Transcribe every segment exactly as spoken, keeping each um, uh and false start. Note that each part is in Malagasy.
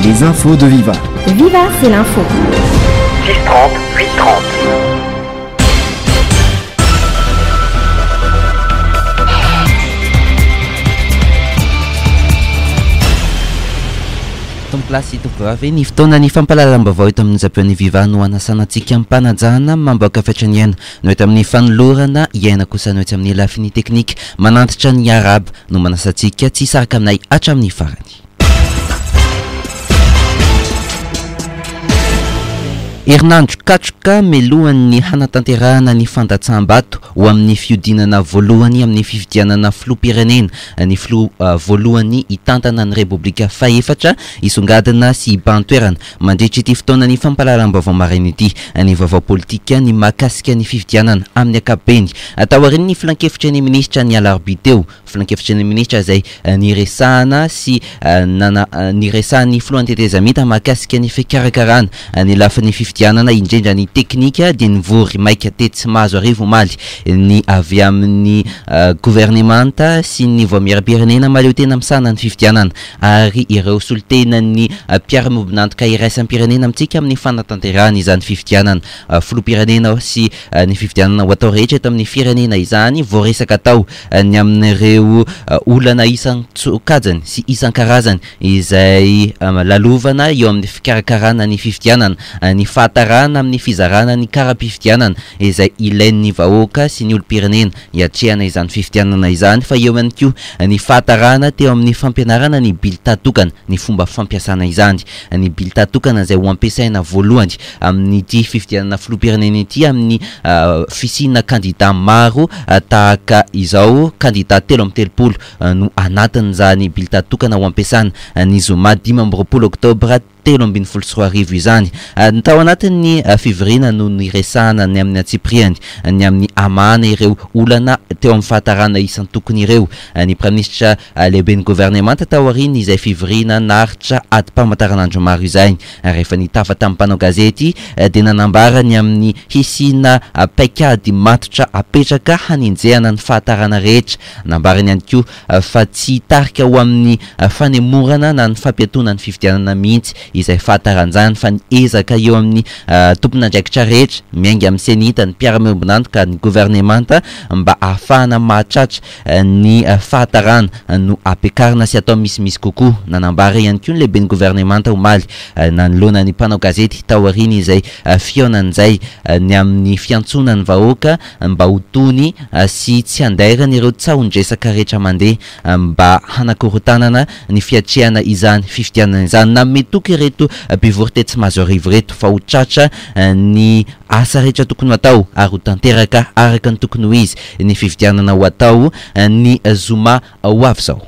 Les infos de Viva. Viva, c'est l'info. six trente, huit trente. Plasy toko avy ny fotoana ny fampahalalam-baovao eto amin'ny zapony Viva no anasanantsika ampanajana mamboaka fetraniana no eto amin'ny fanolorana iaina kosa no eto amin'ny lafiny teknika manantitra ny araba no manasantsika tsy saraka aminay hatramin'ny farany. Herinandro katroka melohan'ny hanatanterahana ny fandatsaham-bato ho amin'ny fiodinana voalohany amin'ny fifidianana filoham-pirenena ny filoha uh, voalohany hitantana ny Repoblika fahaefatra isongadina sy iban-toerana mandritra ity fotoana ny fampahalalam-baovao maraina ity ny vaovao politika ny mahakasika ny fifidianana amin'ny ankapobeny atao aoriana ny filan-kevitra ny minisitra ny alarobia teo filan-kevitra ny minisitra izay uh, niresahana sy uh, nana uh, niresahan'ny filohan-tetezamita mahakasika ny fikarakarana uh, ny lafin'ny fifidianana indrindra ny teknika dia nivory maika tety tsy mahazo arivo maly ny avy amin'ny uh, gouvernemanta sy ny voamieram-pirenena maleo tena misana ny fifidianana ary ireo solitena ny uh, mpiara-mobinantoka iraisam-pirenena amintsika amin'ny fanatanterahana izany fifidianana uh, filoha-pirenena sy uh, ny fifidianana ho atao rehetra eto amin'ny firenena izany voaresaka atao uh, ny amin'ireo uh, olana isan-tsokajany sy isan-karazany izay um, lalovana eo amin'ny fikarakarana ny fifidianana uh, ny fahatarana amin'ny fizarana ny kara-pifidianana izay ilain'ny vahoaka sy ny olo-pirenena hiatrehana izany fifidianana izany fa eo ihany koa ny fahatarana teo amin'ny fampianarana ny bilita tokana ny fomba fampiasana izany ny bilita tokana izay ho ampiasaina voalohany amin'ity fifidianana filoha-pirenena ity amin'ny uh, fisina kandida maro uh, tahaka izao kandida telo amin'ny telopolo uh, no anatin'izany bilita tokana ho ampiasana uh, ny zoma dimy amby roapolo oktobra telo ambin'ny folo sy roa arivo izany uh, ny tao anatin'ny uh, fivirina no niresahana ny amin'ny atsipriany uh, ny amin'ny amana ireo olana teo amin'ny fahatarana isan'ny tokony ireo uh, ny praministra uh, lehiben'ny gouvernemanta tao aoriana izay fivirina naritra adi-pamantaranandro maro izay uh, rehefa nitafa tamin'ny mpanao gazety uh, dia nanambara ny amin'ny hisina uh, paikady matotra apetraka haninjehana ny fahatarana rehetra nambarany ihany koa uh, fa tsy tarika ho amin'ny uh, fanemorana na ny fampiatona ny fifidianana mihitsy izay fahataranjany fa ny ezaka eo amin'ny uh, tompon'andraikitra rehetra miainga amin'ny senita ny mpiara-miombinantoka ny gouvernemanta mba ahafahana mahatratra uh, ny uh, fahatarana uh, no ampiakarina sy atao misimisy kokoa nanambara ihany koa ny lehiben'ny gouvernemanta omaly uh, nanoloana ny mpanao gazety tao aoriana izay uh, fionan'izay uh, ny amin'ny fiantsonany vahoaka uh, mba ho tony uh, sy tsy andairana ireo tsahondresaka rehetra mandeha uh, mba hanakorotanana ny fiatrehana izany fifidianana izany na metoky reto bivory tsy mahazo arivo reto fa ho tratra ny asa rehetra tokony atao ary ho tanteraka araka ny tokony ho izy ny fifidianana ho atao ny zoma ho avy zao.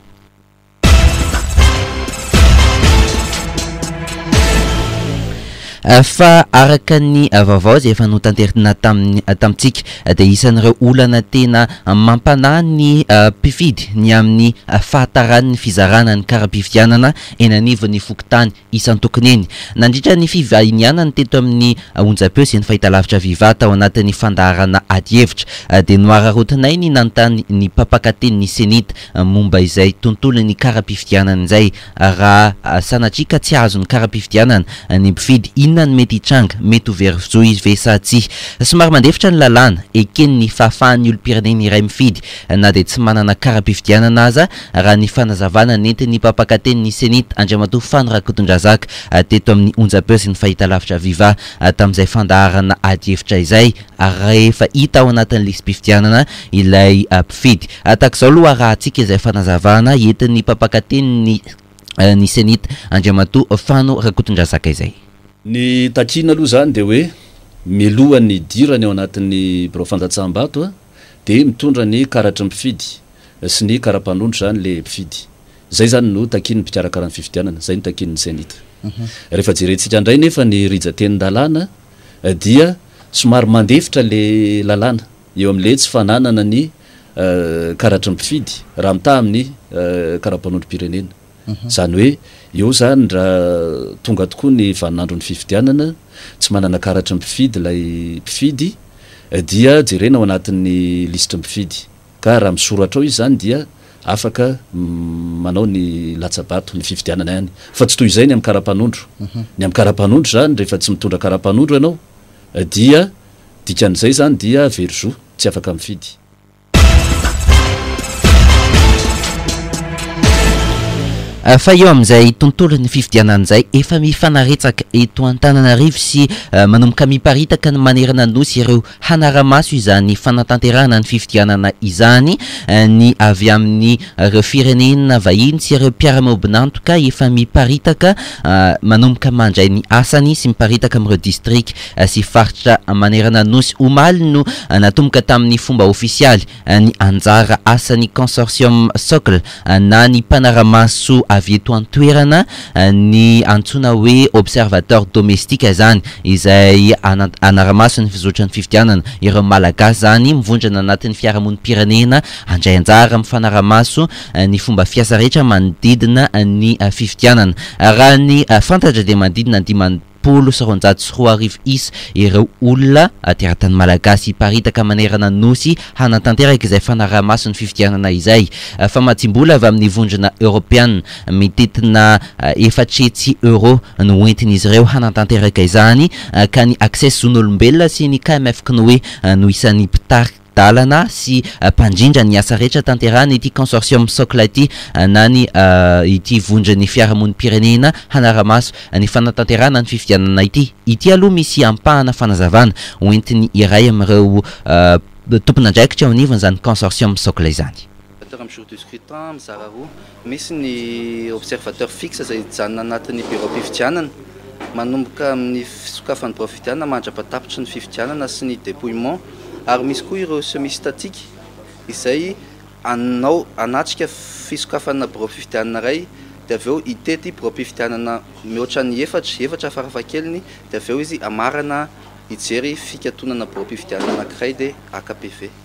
Uh, fa araka ny uh, vaovao zay efa notanterina tamin'ny uh, tamintsika uh, dia isan'ireo olana tena uh, mampanahy ny uh, mpifidy ny amin'ny uh, fahatarany ny fizarana ny kara-pifidianana eny anivon'ny fokotany isan-tokony eny nandritra ny fivahinianany teto amin'ny uh, onjam-peo sy ny fahitalavitra Viva tao anatin'ny fandaharana adi-hevitra uh, dia noararotinay ny nanontany ny mpampakateny ny senita uh, momba izay tontolo ny kara-pifidianana izay uh, raha uh, sanatrika tsy azo ny kara-pifidianana uh, ny mpifidy inona ny mety hitranga mety ho verizo izy ve sa tsy somary mandefitra ny lalàna ekeny ny fahafahan'ny olo-pirenena iray mifidy na dia tsy manana kara-pifidianana aza raha ny fanazavana nentiny mpampakateny ny senita Andriamatoa Fano Rakotondrazaka teto amin'ny onjam-peo sy ny fahitalavitra Viva tamin'izay fandaharana adi-hevitra izay rehefa hita ao anatin'ny listim-pifidianana ilay mpifidy tahak'izao aloha rahantsika izay fanazavana entin'ny mpampakateny ny uh, ny senita Andriamatoa Fano Rakotondrazaka izay. Ny takina aloha zany dia hoe milohan'ny dirany ao anatin'ny birao fandatsaham-bato a dia mitondra ny karatra mpifidy sy ny kara-panondro zany le mpifidy zay zany no takin'ny mpikarakara ny fifidianana zay ny takin'ny senita. Mm-hmm. Rehefa jerentsika indray nefa ny rijateny-dalàna dia somary mandefitra le lalàna eo amin'le tsy fananana ny uh, karatra mpifidy raha mitaha amin'ny uh, kara-panondro-pirenena. Mm-hmm. Zany hoe eo zany raha tonga tokoa ny vaninandro ny fifidianana tsy manana karatra mpifidy lay mpifidy dia jerena ao anatin'ny lisitra mpifidy ka raha misoratra ao izy zany dia afaka manao ny latsabato ny fifidianana ihany fa tsy toy izay ny amin'ny karapanondro ny amin'ny karapanondro zany rehefa tsy mitondra karapanondro ianao dia dikan'izay zany dia verzo tsy afaka mifidy. Fa eo amin'izay tontolon'ny fifidianan'izay efa mifanaretsaka eto Antananarivo sy manomboka miparitaka ny manerana nosy ireo hanaramaso izany fanatanterahana ny fifidianana izany ny avy amin'ny ireo firenena vahiny sy ireo mpiara-miombinantoka efa miparitaka manomboka mandray ny asany sy miparitaka amin'ireo district sy faritra manerana nosy omaly no natomboka tamin'ny fomba ofisialy ny anjara asan'ny consortium socle na ny mpanaramaso avy eto an-toerana ny antsoina hoe observateur domestique zany izay anaramaso ny fizotra ny fifidianana ireo malagasy zany mivondrana anatin'ny fiarahamonim-pirenena handray anjara amin'ny fanaramaso ny fomba fiasa rehetra manodidina ny fifidianana raha ny fantatra dia manodidina dimany polo sy roanjato sy roa arivo isa ireo olona teratany malagasy hiparitaka manerana nosy hanatanteraka izay fanaramaso ny fifidianana izay fa matsimbola avy amin'ny vondrona europeanna mitetina efatretsy euro no entin'izy ireo hanatanteraka izany ka ny accès zon'olombelona sy ny K M F Knoe no isan'ny mpitarika dalana sy mpandrindra ny asa rehetra tanterahana ity consortium socle ity na ny ity vondrony fiarahamonim-pirenena hanaramaso ny fanatanterahana ny fifidianana ity ity aloha misy ampahana fanazavana hoentiny iray amin'ireo tompon'andraikitra ao anivony zany consortium socle izany. Amin'ny jour du scrutin mizara roa misy ny observateur fixe zay hijanona anatin'ny bureau fifidianana manomboka amin'ny fisokafan'ny bureau fifidianana mandrapatapitra ny fifidianana sy ny dépouillement ary misy koa ireo semi statique izay anao anatrika fisokafana bureau fifidianana ray dia aveo itety bureau fifidianana mihoatra ny efatra efatra farafahakeliny dia aveo izy amarana hijery fikatonana bureau fifidianana anankiray dia A K P V.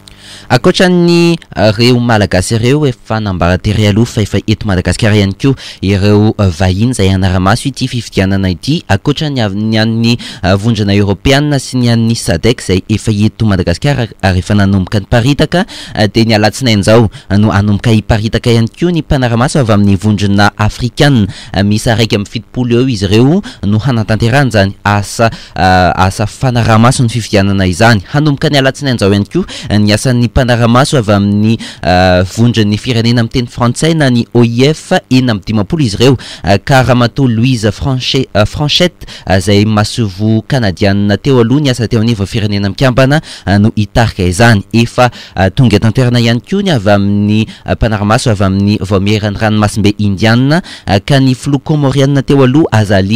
Akoatran'ny ireo malagasy ireo efa nambaran-tery aloha fa efa eto Madagasikara ihany koa ireo vahiny izay anaramaso ity fifidianana ity akoatran'ny ny an'ny vondrona europeanna sy ny an'ny sadek izay efa eto Madagasikara ary efa nanomboka ny paritaka dia ny alatsinain'izao no anomboka hiparitaka ihany koa ny mpanaramaso avy amin'ny vondrona afrikanna misy araiky amin'ny fitopolo eo izy ireo no hanatanterahana zany asa asa fanaramaso ny fifidianana izany hanomboka ny alatsinain'izao ihany koa ny asa ny mpanaramaso avy amin'ny vondrony firenena amin'ny teny frantsay na ny O I F enina amin'ny dimapolo izy ireo ka Ramatoa Louise Franchette izay masovo kanadianina teo aloha ny asa teo anivo firenena mikambana no hitarika izany efa tonga tantoerana ihany koa ny avy amin'ny mpanaramaso avy amin'ny voamierany ranomasimbe indianina ka ny flou comorianina teo aloha Azali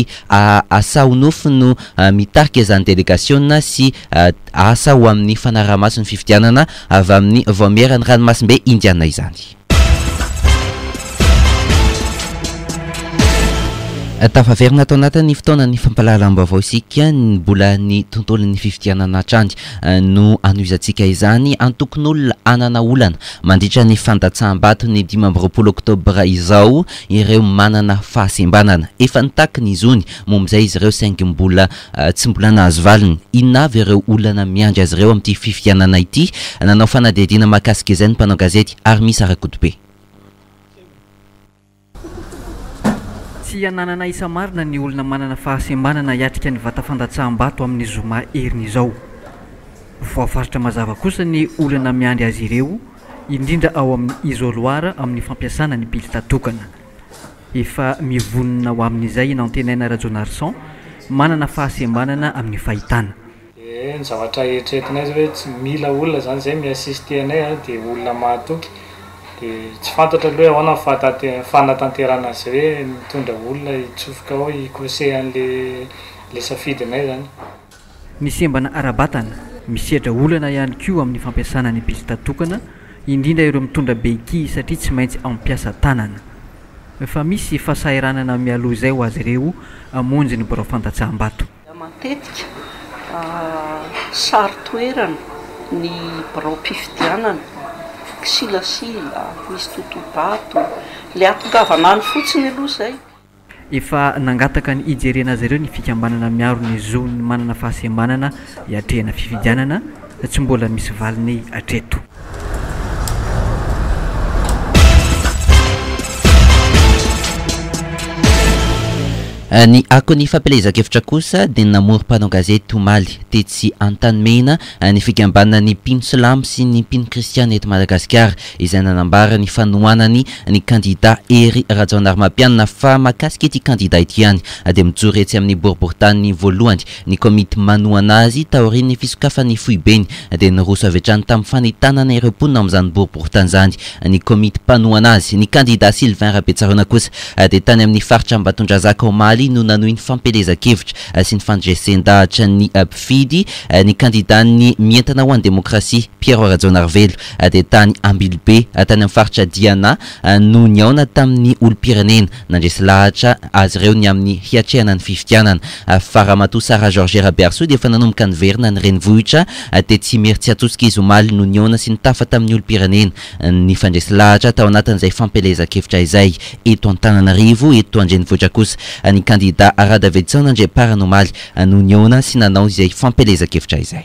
Asaonofo no mitarika izany délégation sy asa ho amin'ny fanaramaso ny fifidianana avy amin'ny voamierany ranomasimbe indiana izany. Tafaverina atao anatin'ny fotoanan'ny fampalalam-baovao isika ny mbola ny tontolon'ny fifidianana hatrany no anoizantsika izany antokon'olona anana olana mandritra ny fandatsaham-bato ny dimy amby roapolo oktobra izao ireo manana fahasembanana efa nitakiny izony momb'izay izy ireo saingy mbola tsy mbola nahazo valiny inona avy ireo olana miandry azy ireo amin'ity fifidianana ity nanao fanadihadiana mahakasika izay ny mpanao gazety ary misy Arakodobe. Tsy ananana isa marina ny olona manana fahasembanana hiatrika ny vata fandatsaham-bato amin'ny zoma heriny izao. Voafaritra mazava kosa ny olana miandry azy ireo indrindra ao amin'ny isoloara amin'ny fampiasana ny bileta tokana. Efa mivonona ho amin'izay na antenaina Radio Arson manana fahasembanana amin'ny fahitana. Ny zavatra eritreretinay zao hoe tsy mila olona zany zay miasiste anay dia olona mahatoky. Dia tsy fantatra aloha ahoana ny fanatanterana azy hoe mitondra olona hitsofoka ao hikose an'le le safidinay zany. Ny sembana arabatana misehatra olana ihany koa amin'ny fampiasana ny bileta tokana indrindra ireo mitondra beky satria tsy maintsy ampiasa tanana. Fa misy fahasahiranana mialoha izay ho azy ireo amonjy ny bureau fandatsaham-bato. Matetika sary toerana ny bureau fifidianana silasila misy totobato le atongavanany fotsiny aloha zay. Efa nangataka ny ijerena azy ireo ny fikambanana miaro ny zony manana fahasembanana hiatrehana fifidianana tsy mbola misy valiny hatreto. ny ako ny fampelezakevitra kosa dia namorom-panao gazety omaly tetsy antanymena ny fikambanana ny mpino silamo sy ny mpino kristiana eto Madagasikara izay nanambara ny fanohanany ny kandida Hery Rajaonarimampianina fa mahakasika ity kandida ity ihany dia mijoro etsy amin'ny boriboritany voalohany ny komity manohana azy taorian'ny fisokafany foibeny dia niroso avy hatrany tamin'ny fanentanana ireo mponina amin'izany boriboritany zany ny komity mpanohana azy ny kandida Sylvain Rabetsarona kosa dia tany amin'ny faritra Ambatondrazaka omaly no nanohy ny fampelezakevitra sy ny fandresendahatra ny mpifidy ny kandidan'ny mientana ho an'ny demokrasia Pierre Rajaonarivelo dia tany Ambilobe tany amin'ny faritra Diana no niaona tamin'ny olom-pirenena nandresy lahatra azy ireo ny amin'ny hiatrehana ny fifidianana Faramatoa Sara Georges Raberso dia efa nanomboka niverina ny renivohitra tetsy Meritsy Atosika izy omaly no niaona sy nitafa tamin'ny olom-pirenena ny fandresy lahatra tao anatin'izay fampelezakevitra izay eto Antananarivo eto Andrenivohitra kosa ny kandida Arada Veditsona Andriaparanomaly no niaona sy nanao izay fampelezakevitra izay.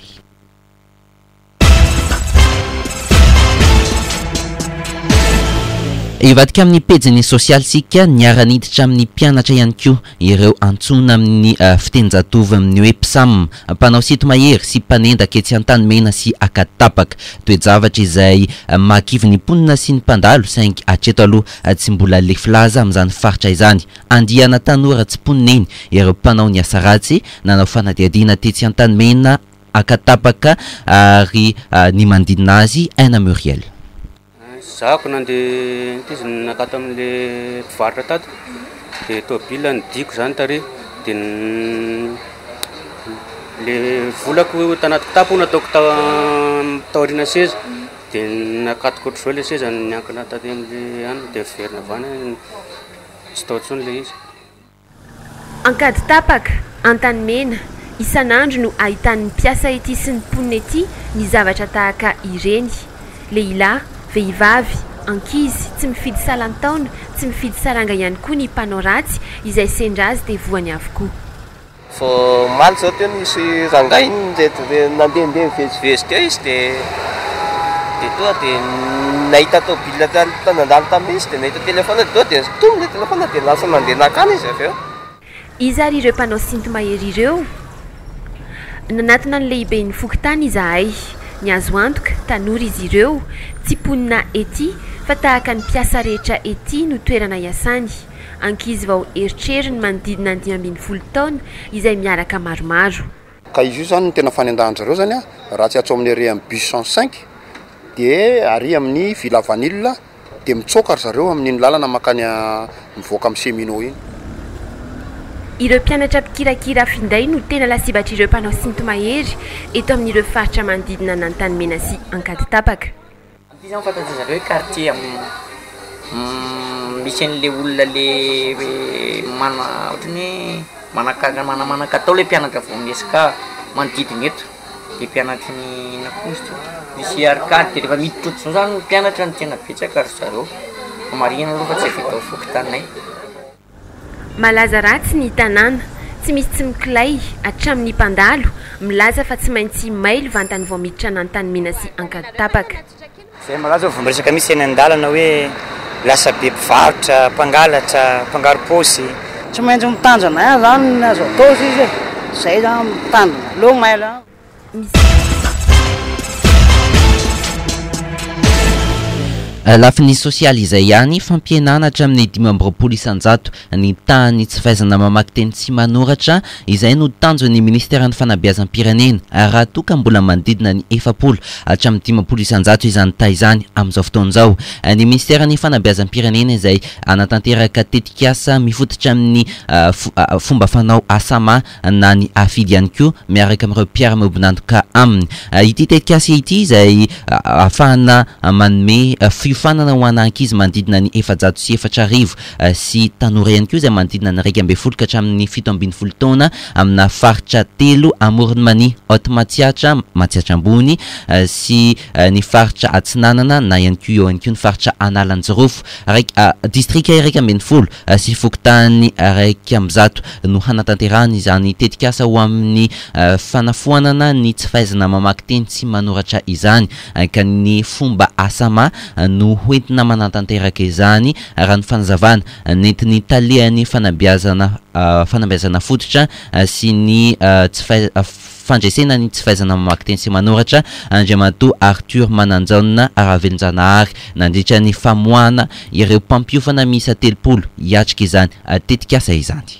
Ivadika amin'ny pejiny sosialy sika niara-niditra amin'ny mpianatra ihany koa ireo antsona amin'ny uh, fitenjatova amin'ny hoe psam mpanao sito mahery sy mpanendaka etsy Antanymena sy Akatapaka toe-javatra izay uh, mahakivy ny mponina sy ny mpandalo saingy hatreto aloha uh, tsy mbola lefilaza amin'izany faritra izany andihana tanora tsy mponina eny ireo mpanao ny asa ratsy nanao fanadiadiana tetsy Antanymena Akatapaka ary uh, ny manodidina azy Aina Muriel. Zako nandeha ntizy nakato amin'le mpivarotra tato dia tôbila nidiko zany tary dia le volako tanaty kitapo nataoko taorina seza dia nakatoko ohatr'izao le seza niankina taty amin'le any dia verina vany tsy tao intsony le izy. Ankaditapaka Antanymena isan'andro no ahitan'ny mpiasa ety sy ny mponina ety ny zavatra tahaka ireny lehilahy vehivavy ankizy tsy mifidy salantaona tsy mifidy saranga ihany koa ny mpanao ratsy izay sendra azy dia voany avokoa. Fa maly zao teo nisy rangahy zay nandehandeha mivezivezy teo izy dia dia toa dia nahita tôbila tanandalo tamin'izy dia nahita telefona toa dia tomy le telefona dia lasa nandeha nakany izy avy eo. Izy ary ireo mpanao sinto mahery ireo nanatona ny lehibe ny fokotany izahay ny azo antoka tanora izy ireo tsy mponina ety fa tahaka ny mpiasa rehetra ety no toerana iasany ankizy vao eritreriny manodidina dimy ambin'ny folo taona izay miaraka maromaro. Ka izy io zany no tena fanendahanjareo zany a raha tsy atso amin'ny ary amin'ny bus cent cinq dia ary amin'ny Villa Vanille dia mitsoka zareo amin'ny lalana makany mivoaka amin'ny Semino iny. Ireo mpianatra mpikirakira finday no tena lasibatra ireo mpanao sinto mahery eto amin'ireo faritra manodidina ny Antanymena sy Ankaditapaka. Ity zany fantatry zareo hoe quartier misy an'le olona le mana ohatrany hoe manamanakatao le mpianatra vao miesika manodidina eto dia mpianatry ny nakosto misy arkady dia rehefa miditra ohatr'izao zany mpianatra ny tena betsaka ary zareo marina aloha fa tsy vita fokotanay. Malaza ratsy ny tanàna tsy misy tsy mikilay hatramin'ny mpandalo milaza fa tsy maintsy mailo vantany vao miditra ny Antanymena sy Ankaditapaka. Zay malaza vao miresaka misy eny an-dalana hoe lasa be mpivarotra, mpangalatra, mpangaro paosy. Tsy maintsy mitanjana zany azo atao izy zay zany mitanjana lo maila. Lafiny sosialy izay ihany fampienanatra amin'ny dimy amby roapolo isanjato ny tany tsy fahaizana mamaky teny tsy manoratra izay no tanjon'ny ministeran'ny fanabeazam-pirenena raha toka mbola manodidina ny efapolo hatramin'ny dimampolo isanjato izany ta izany amin'izao fotoan'izao. Ny ministeran'ny fanabeazam-pirenena izay anatanteraka tetikasa mifototra amin'ny uh, fomba fanao asama na ny afidy ihany koa miaraka amin'ireo Pierre Mobinantoka aminy uh, ity tetikasa ity izay uh, ahafahana uh, manome uh, fanana ho ana ankizy manodidina ny efajato sy efatra arivo sy tanora ihany koa izay manodidina ny raika ambin'ny folo ka hatramin'ny fito ambin'ny folo taona amina faritra telo amorony mani Otmatsiatra Matsiatra ambony sy ny faritra Atsinanana na ihany koa eo ihany koa ny faritra Analanjirofo raika distrika raika ambin'ny folo sy fokotany raika amby zato no hanatanterahany izany tetikasa ho amin'ny fanafoanana ny tsy fahaizana mamaky teny tsy manoratra izany ka ny fomba asama no hoentina manantanteraka izany raha ny fanazavana nentin'ny taliany fanabeazana fanabeazana fototra sy ny tsy fandraisena ny tsy fahaizana mamaky teny sy manoratra andriamatoa Arthur Mananjaona Ravelonjanahary nandritra ny famoahana ireo mpampiofana miisa telopolo hiatrika izany tetikasa izany.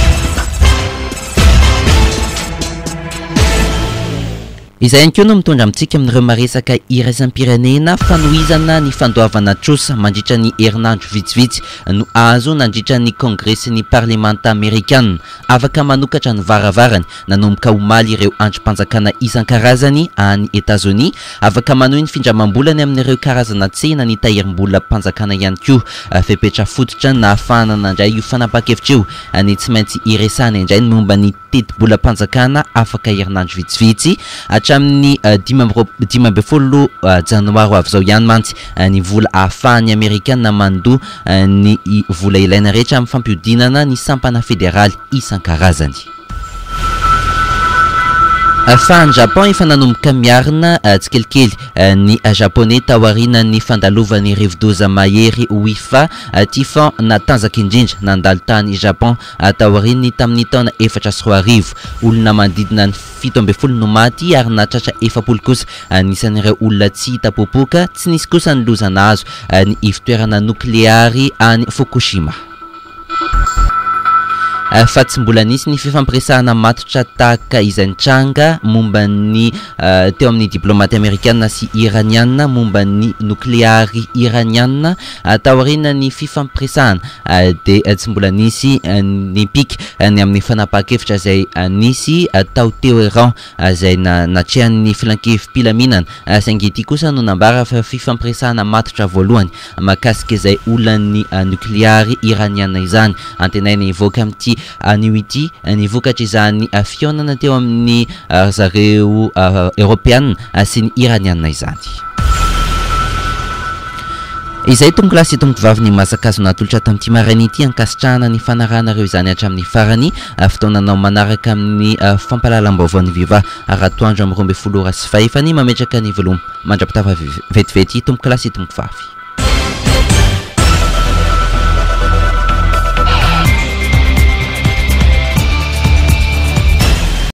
Izay ihany koa no mitondra amintsika amin'ireo maresaka iraisam-pirenena fanohizana ny fandoavana trosa mandritra ny herinandro vitsivitsy no azo nandritra ny kongresin'ny parlemanta amerikana afaka manokatra ny varavarany nanomboka omaly ireo androm-panjakana isan-karazany any Etazonia afaka manohy ny findramam-bolany amin'ireo karazana tsena ny tahirim-bola mpanjakana ihany koa fepetra fototra na ahafahana nandray io fanapa-kevitra io ny tsy maintsy iresana indray ny momba ny teti-bola mpanjakana afaka herinandro vitsivitsy hatramin'ny dimy amby folo janoary avy zao ihany mantsy ny vola ahafahan'ny amerikana mandoa ny vola ilaina rehetra amin'ny fampiodinana ny sampana federaly isan-karazany. Fa ny Japon efa nanomboka miarina tsikelikely ny japonais taoriana ny fandalovany rivo-doza mahery wifa typhon natanjaka indrindra nandalo tany Japon taoriany tamin'ny taona efatra sy roa arivo olona manodidina ny fito amby folo no maty ary natratra efapolo kosa nisan'ireo olona tsy hita popoka tsy nisy kosa ny lozana azo ny ivitoerana nokleary any Fukushima. Fa tsy mbola nisy ny fifampiresahana matotra tahaka izay nitranga momba ny teo amin'ny diplomaty amerikana sy iraniana momba ny nukleary iraniana taoriana ny fifampiresahana dia tsy mbola nisy ny piky ny amin'ny fanapa-kevitra izay nisy tao teo Iran izay natrehan'ny filankevim-pilaminana saingy ity kosa no nambara fa fifampiresahana matotra voalohany mahakasika izay olan'ny nukleary iraniana izany antenaina ivoaka amin'ity anio ity nivokatra izany fionana teo amin'ny zareo européenne sy ny iraniana izany. Izay tonga lasy tonga vavy ny masakazo natolotra tamin'ity maraina ity ankasitrahana ny fanaranareo izany hatramin'ny farany fotoananao manaraka amin'ny fampalalam-baovao ny viva aratoandro amin'ny roa amby folo ora sy fahefany mametraka ny veloma mandrapitava vetivety tomboka lasy tomboka vavy.